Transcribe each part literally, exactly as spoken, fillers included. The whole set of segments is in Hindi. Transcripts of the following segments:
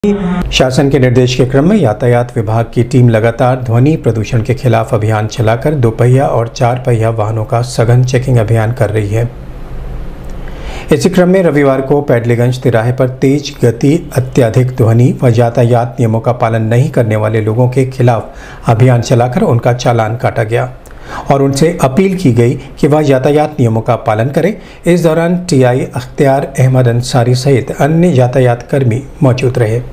शासन के निर्देश के क्रम में यातायात विभाग की टीम लगातार ध्वनि प्रदूषण के खिलाफ अभियान चलाकर दोपहिया और चार पहिया वाहनों का सघन चेकिंग अभियान कर रही है। इसी क्रम में रविवार को पैडलीगंज तिराहे पर तेज गति, अत्यधिक ध्वनि व यातायात नियमों का पालन नहीं करने वाले लोगों के खिलाफ अभियान चलाकर उनका चालान काटा गया और उनसे अपील की गई कि वह यातायात नियमों का पालन करें। इस दौरान टीआई अख्तियार अहमद अंसारी सहित अन्य यातायात कर्मी मौजूद रहे।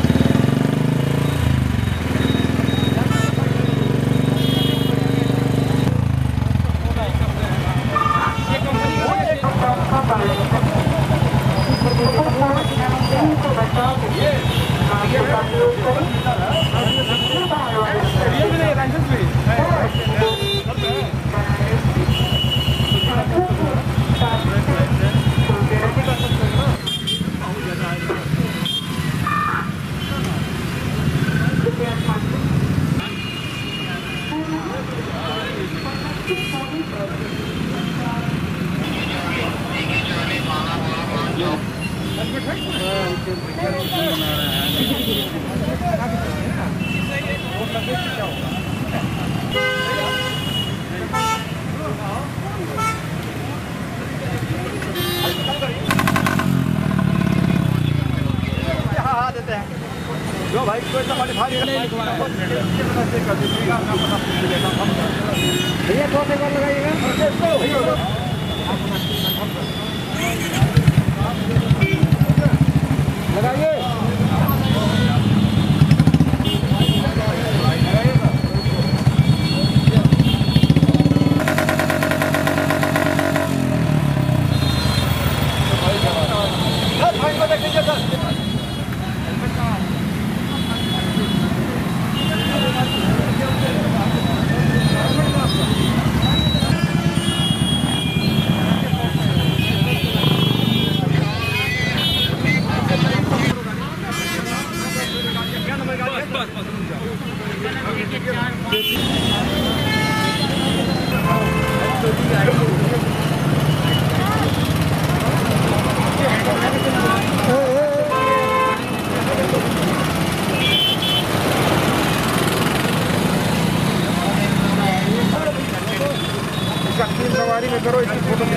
जो भाई कोई सा पानी भारी नहीं लिखवाना है भैया दो सेकंड लगाइएगा लगाइए सवारी में करो इसकी फोटो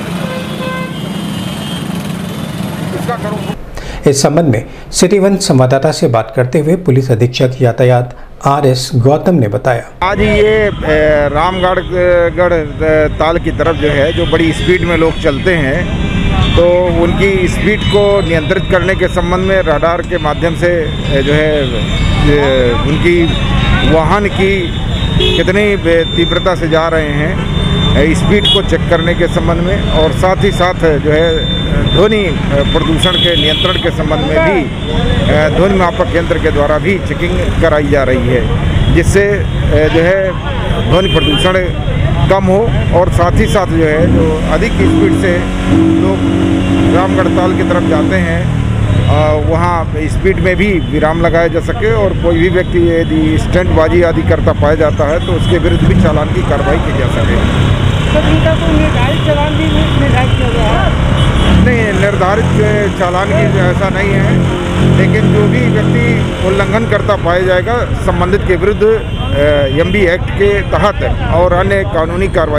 इसका करो। इस संबंध में सिटी वन संवाददाता से बात करते हुए पुलिस अधीक्षक यातायात आर एस गौतम ने बताया, आज ये रामगढ़ गढ़ ताल की तरफ जो है जो बड़ी स्पीड में लोग चलते हैं तो उनकी स्पीड को नियंत्रित करने के संबंध में रडार के माध्यम से जो है उनकी वाहन की कितनी तीव्रता से जा रहे हैं स्पीड को चेक करने के संबंध में और साथ ही साथ जो है ध्वनि प्रदूषण के नियंत्रण के संबंध में भी ध्वनि मापक केंद्र के द्वारा भी चेकिंग कराई जा रही है, जिससे जो है ध्वनि प्रदूषण कम हो और साथ ही साथ जो है जो अधिक स्पीड से लोग रामगढ़ ताल की तरफ जाते हैं वहाँ स्पीड में भी विराम लगाया जा सके और कोई भी व्यक्ति यदि स्टंटबाजी आदि करता पाया जाता है तो उसके विरुद्ध भी चालान की कार्रवाई की जा सके। निर्धारित चालान भी निर्धारित किया गया है? नहीं, निर्धारित चालान की ऐसा नहीं है, लेकिन जो भी व्यक्ति उल्लंघन करता पाया जाएगा संबंधित के विरुद्ध एम बी एक्ट के तहत और अन्य कानूनी कार्रवाई